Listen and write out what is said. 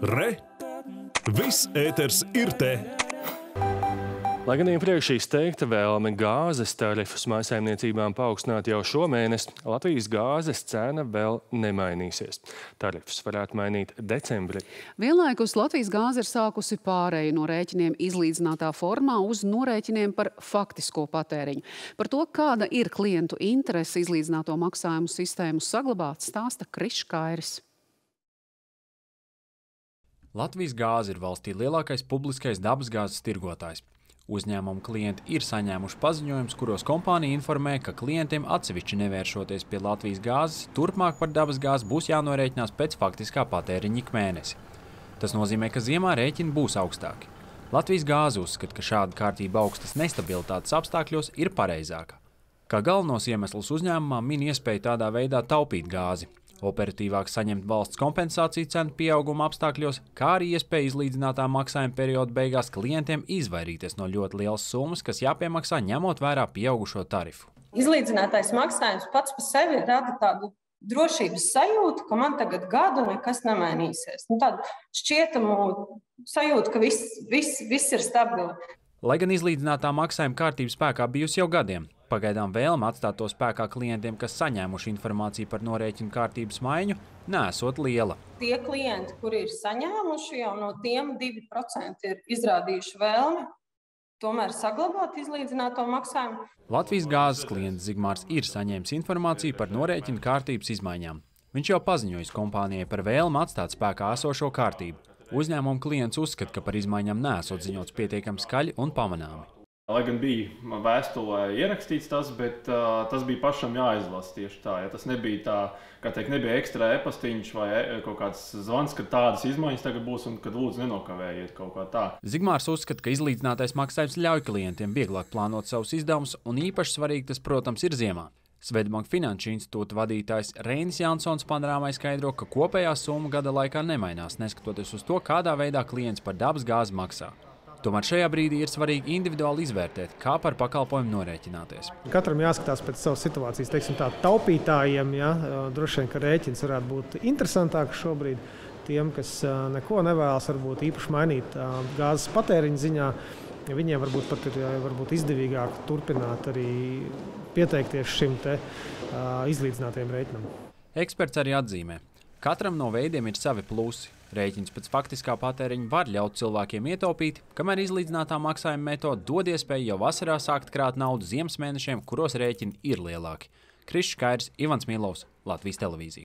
Re! Viss ēters ir te! Lai gan iepriekš izteikta vēlme gāzes tarifus mājsaimniecībām paaugstināt jau šomēnes, Latvijas gāzes cena vēl nemainīsies. Tarifus varētu mainīt decembrī. Vienlaikus Latvijas gāze ir sākusi pāreju no rēķiniem izlīdzinātā formā uz norēķiniem par faktisko patēriņu. Par to, kāda ir klientu interese izlīdzināto maksājumu sistēmu saglabāt, stāsta Krišs Kairis. Latvijas gāze ir valstī lielākais publiskais dabasgāzes tirgotājs. Uzņēmumu klienti ir saņēmuši paziņojumus, kuros kompānija informē, ka klientiem atsevišķi nevēršoties pie Latvijas gāzes, turpmāk par dabasgāzi būs jānorēķinās pēc faktiskā patēriņa ik mēnesi. Tas nozīmē, ka ziemā rēķini būs augstāki. Latvijas gāze uzskata, ka šāda kārtība augstas nestabilitātes apstākļos ir pareizāka. Kā galvenos iemeslus uzņēmumā min iespēju tādā veidā taupīt gāzi, operatīvāk saņemt valsts kompensāciju cenu pieauguma apstākļos, kā arī iespēja izlīdzinātā maksājuma perioda beigās klientiem izvairīties no ļoti lielas summas, kas jāpiemaksā ņemot vērā pieaugušo tarifu. Izlīdzinātais maksājums pats par sevi rada tādu drošības sajūtu, ka man tagad gadu nekas nemainīsies. Tādu šķietamu sajūtu, ka viss ir stabili. Lai gan izlīdzinātā maksājuma kārtība spēkā bijusi jau gadiem, pagaidām vēlme atstāt to spēkā klientiem, kas saņēmuši informāciju par norēķinu kārtības maiņu, nesot liela. Tie klienti, kuri ir saņēmuši, jau no tiem 2% ir izrādījuši vēlmi tomēr saglabāt izlīdzināto maksājumu. Latvijas gāzes klients Zigmārs ir saņēmis informāciju par norēķinu kārtības izmaiņām. Viņš jau paziņojis kompānijai par vēlmi atstāt spēkā esošo kārtību. Uzņēmuma klients uzskata, ka par izmaiņām neesot ziņots pietiekami skaļi un pamanāmi. Lai gan bija vēstulē ierakstīts tas, bet tas bija pašam jāizlasa tieši tā. Ja tas nebija tā, kā teikt, nebija ekstra e-pastiņš vai kaut kāds zvans, ka tādas izmaiņas tagad būs un kad lūdzu nenokavējiet kaut kā tā. Zigmārs uzskata, ka izlīdzinātais maksājums ļauj klientiem vieglāk plānot savus izdevumus, un īpaši svarīgi tas, protams, ir ziemā. Swedbank Finanšu institūta vadītājs Reinis Jansons panorāmai skaidro, ka kopējā summa gada laikā nemainās, neskatoties uz to, kādā veidā klients par dabasgāzi maksā. Tomēr šajā brīdī ir svarīgi individuāli izvērtēt, kā par pakalpojumu norēķināties. Katram jāskatās pēc savas situācijas. Teiksim tā, taupītājiem, droši vien, ka rēķins varētu būt interesantāks šobrīd. Tiem, kas neko nevēlas, varbūt īpaši mainīt gāzes patēriņa ziņā, viņiem varbūt pat ir izdevīgāk turpināt arī pieteikties šim izlīdzinātajam rēķinam. Eksperts arī atzīmē, katram no veidiem ir savi plusi. Rēķins pēc faktiskā patēriņa var ļaut cilvēkiem ietaupīt, kamēr izlīdzinātā maksājuma metode dod iespēju jau vasarā sākt krāt naudu ziemas mēnešiem, kuros rēķini ir lielāki. Krišs Kairis, Ivans Milovs, Latvijas televīzija.